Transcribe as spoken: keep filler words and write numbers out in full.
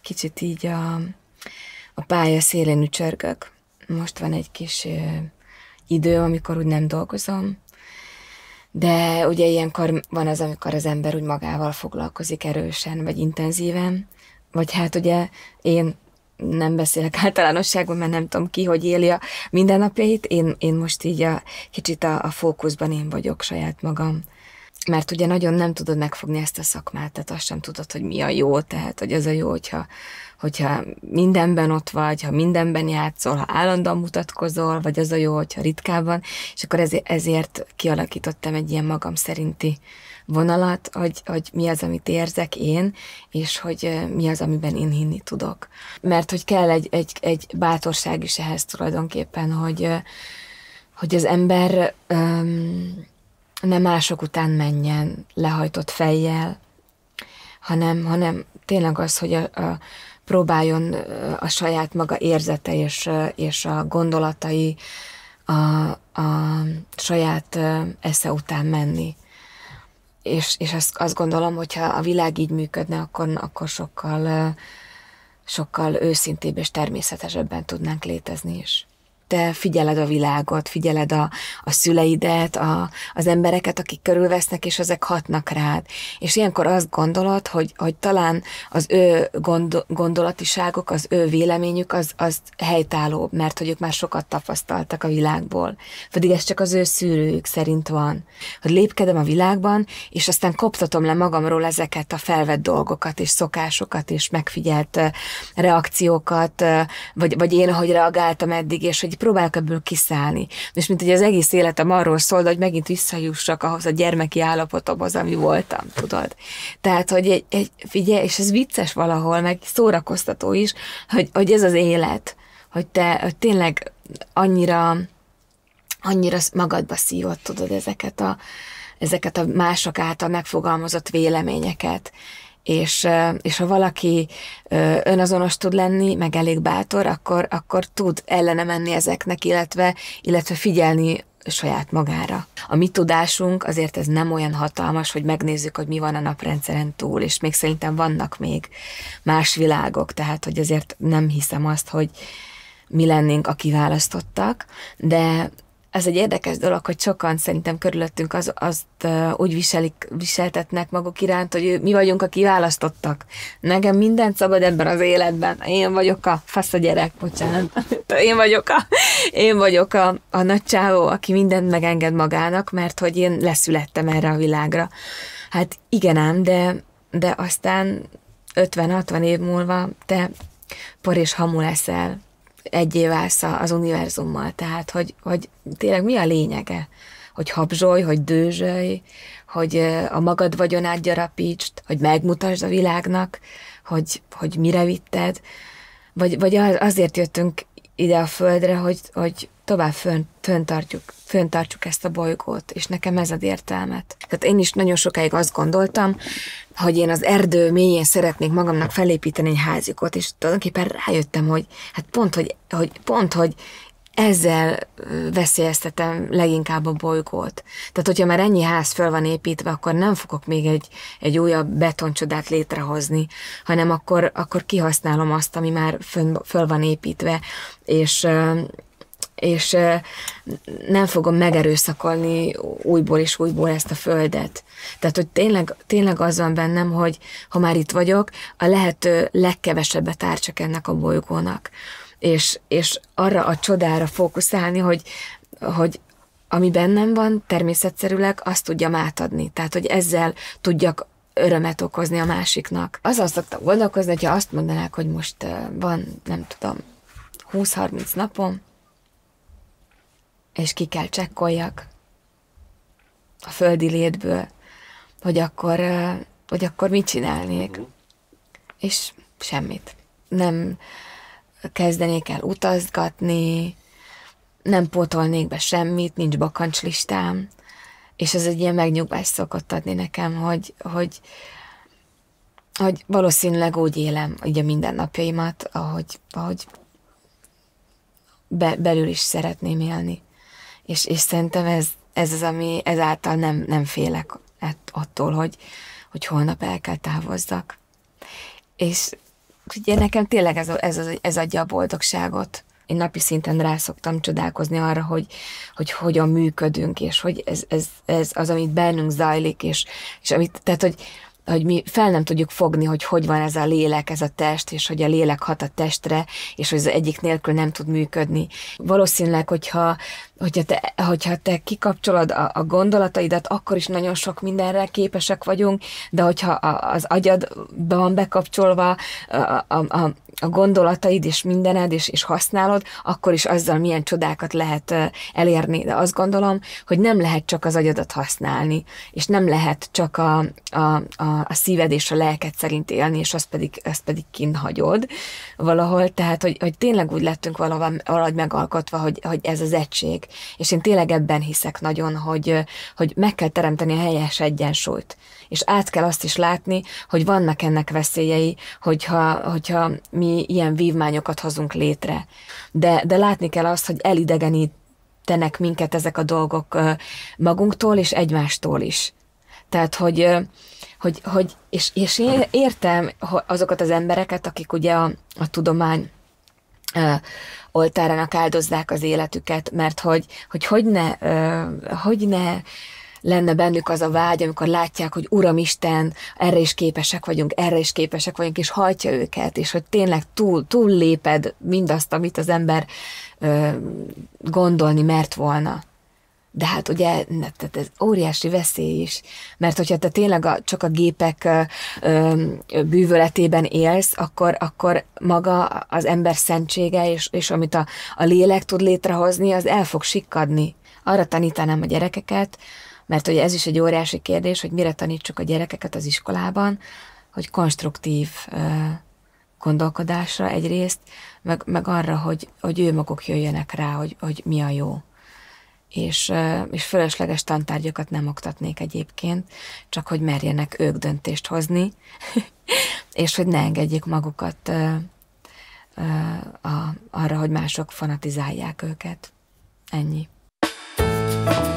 kicsit így a, a pálya szélén ücsörgök. Most van egy kis ö, idő, amikor úgy nem dolgozom, de ugye ilyenkor van az, amikor az ember úgy magával foglalkozik erősen, vagy intenzíven, vagy hát ugye én nem beszélek általánosságban, mert nem tudom ki, hogy éli a mindennapjait, én, én most így a, kicsit a, a fókuszban én vagyok saját magam. Mert ugye nagyon nem tudod megfogni ezt a szakmát, tehát azt sem tudod, hogy mi a jó, tehát hogy az a jó, hogyha, hogyha mindenben ott vagy, ha mindenben játszol, ha állandóan mutatkozol, vagy az a jó, hogyha ritkában, és akkor ezért, ezért kialakítottam egy ilyen magam szerinti vonalat, hogy, hogy mi az, amit érzek én, és hogy mi az, amiben én hinni tudok. Mert hogy kell egy, egy, egy bátorság is ehhez tulajdonképpen, hogy, hogy az ember um, nem mások után menjen lehajtott fejjel, hanem, hanem tényleg az, hogy a, a, próbáljon a saját maga érzete és, és a gondolatai a, a saját esze után menni. És, és azt, azt gondolom, hogyha a világ így működne, akkor, akkor sokkal, sokkal őszintébb és természetesebben tudnánk létezni is. Te figyeled a világot, figyeled a, a szüleidet, a, az embereket, akik körülvesznek, és ezek hatnak rád. És ilyenkor azt gondolod, hogy, hogy talán az ő gond, gondolatiságok, az ő véleményük az, az helytállóbb, mert hogy ők már sokat tapasztaltak a világból. Pedig ez csak az ő szűrőjük szerint van. Hogy lépkedem a világban, és aztán koptatom le magamról ezeket a felvett dolgokat, és szokásokat, és megfigyelt reakciókat, vagy, vagy én, ahogy reagáltam eddig, és hogy próbálok ebből kiszállni. És mint hogy az egész életem arról szól, hogy megint visszajussak ahhoz a gyermeki állapotomhoz, ami voltam, tudod. Tehát, hogy egy, egy, figyelj, és ez vicces valahol, meg szórakoztató is, hogy, hogy ez az élet, hogy te hogy tényleg annyira, annyira magadba szívod, tudod, ezeket a, ezeket a mások által megfogalmazott véleményeket. És, és ha valaki önazonos tud lenni, meg elég bátor, akkor, akkor tud ellene menni ezeknek, illetve, illetve figyelni saját magára. A mi tudásunk azért ez nem olyan hatalmas, hogy megnézzük, hogy mi van a naprendszeren túl, és még szerintem vannak még más világok, tehát hogy azért nem hiszem azt, hogy mi lennénk a kiválasztottak, de ez egy érdekes dolog, hogy sokan szerintem körülöttünk az, azt uh, úgy viselik, viseltetnek maguk iránt, hogy mi vagyunk a kiválasztottak. Nekem mindent szabad ebben az életben. Én vagyok a fasz a gyerek, bocsánat. Én vagyok a, én vagyok a, a nagy csávó, aki mindent megenged magának, mert hogy én leszülettem erre a világra. Hát igen ám, de, de aztán ötven-hatvan év múlva te por és hamu leszel, egyé válsz az univerzummal, tehát hogy, hogy tényleg mi a lényege? Hogy habzsolj, hogy dőzsölj, hogy a magad vagyonát gyarapítsd, hogy megmutasd a világnak, hogy, hogy mire vitted, vagy, vagy azért jöttünk ide a földre, hogy, hogy tovább fönn, föntartjuk, föntartjuk ezt a bolygót, és nekem ez ad értelmet. Tehát én is nagyon sokáig azt gondoltam, hogy én az erdő mélyén szeretnék magamnak felépíteni egy házikot, és tulajdonképpen rájöttem, hogy hát pont, hogy, hogy, pont, hogy ezzel veszélyeztetem leginkább a bolygót. Tehát, hogyha már ennyi ház föl van építve, akkor nem fogok még egy, egy újabb betoncsodát létrehozni, hanem akkor, akkor kihasználom azt, ami már föl, föl van építve, és, és nem fogom megerőszakolni újból és újból ezt a földet. Tehát, hogy tényleg, tényleg az van bennem, hogy ha már itt vagyok, a lehető legkevesebbet ártsak ennek a bolygónak. És, és arra a csodára fókuszálni, hogy, hogy ami bennem van, természetszerűleg azt tudjam átadni. Tehát, hogy ezzel tudjak örömet okozni a másiknak. Azon szoktam gondolkozni, hogyha azt mondanák, hogy most van, nem tudom, húsz-harminc napom, és ki kell csekkoljak a földi létből, hogy akkor, hogy akkor mit csinálnék. És semmit. Nem kezdenék el utazgatni, nem pótolnék be semmit, nincs bakancslistám, és ez egy ilyen megnyugvást szokott adni nekem, hogy, hogy, hogy valószínűleg úgy élem így a mindennapjaimat, ahogy, ahogy be, belül is szeretném élni. És, és szerintem ez, ez az, ami ezáltal nem, nem félek attól, hogy, hogy holnap el kell távozzak. És ugye nekem tényleg ez, a, ez, a, ez adja a boldogságot. Én napi szinten rá szoktam csodálkozni arra, hogy, hogy hogyan működünk, és hogy ez, ez, ez az, amit bennünk zajlik, és, és amit, tehát, hogy, hogy mi fel nem tudjuk fogni, hogy hogy van ez a lélek, ez a test, és hogy a lélek hat a testre, és hogy az egyik nélkül nem tud működni. Valószínűleg, hogyha, hogyha, te, hogyha te kikapcsolod a, a gondolataidat, akkor is nagyon sok mindenre képesek vagyunk, de hogyha a, az agyadban van bekapcsolva a, a, a, a gondolataid és mindened, és, és használod, akkor is azzal milyen csodákat lehet elérni. De azt gondolom, hogy nem lehet csak az agyadat használni, és nem lehet csak a, a, a, a szíved és a lelked szerint élni, és azt pedig, azt pedig kint hagyod valahol. Tehát, hogy, hogy tényleg úgy lettünk valahogy, valahogy megalkotva, hogy, hogy ez az egység. És én tényleg ebben hiszek nagyon, hogy, hogy meg kell teremteni a helyes egyensúlyt. És át kell azt is látni, hogy vannak ennek veszélyei, hogyha, hogyha mi ilyen vívmányokat hozunk létre. De, de látni kell azt, hogy elidegenítenek minket ezek a dolgok magunktól és egymástól is. Tehát, hogy, hogy, hogy és, és én értem azokat az embereket, akik ugye a, a tudomány oltárának áldozzák az életüket, mert hogy hogy, hogy ne, hogy ne lenne bennük az a vágy, amikor látják, hogy Uramisten, erre is képesek vagyunk, erre is képesek vagyunk, és hajtja őket, és hogy tényleg túl, túl léped mindazt, amit az ember ö, gondolni mert volna. De hát ugye tehát ez óriási veszély is, mert hogyha te tényleg a, csak a gépek ö, ö, bűvöletében élsz, akkor, akkor maga az ember szentsége, és, és amit a, a lélek tud létrehozni, az el fog sikkadni. Arra tanítanám a gyerekeket, mert ugye ez is egy óriási kérdés, hogy mire tanítsuk a gyerekeket az iskolában, hogy konstruktív ö, gondolkodásra egyrészt, meg, meg arra, hogy, hogy ő maguk jöjjenek rá, hogy, hogy mi a jó. És, ö, és fölösleges tantárgyakat nem oktatnék egyébként, csak hogy merjenek ők döntést hozni, és hogy ne engedjék magukat ö, ö, a, arra, hogy mások fanatizálják őket. Ennyi.